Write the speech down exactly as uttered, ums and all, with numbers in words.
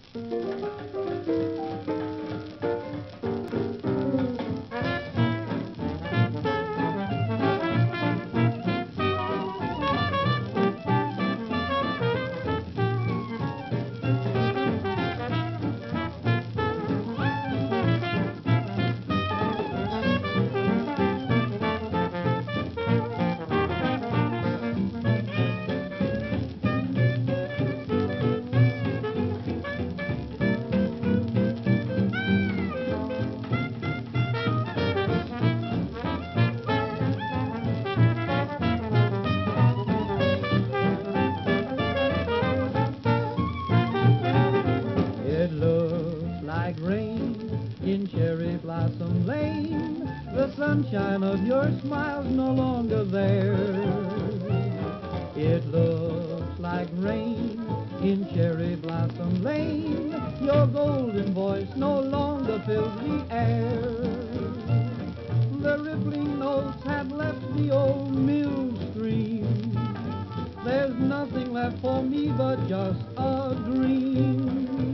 Sunshine of your smile's no longer there. It looks like rain in Cherry Blossom Lane. Your golden voice no longer fills the air. The rippling notes have left the old mill stream. There's nothing left for me but just a dream.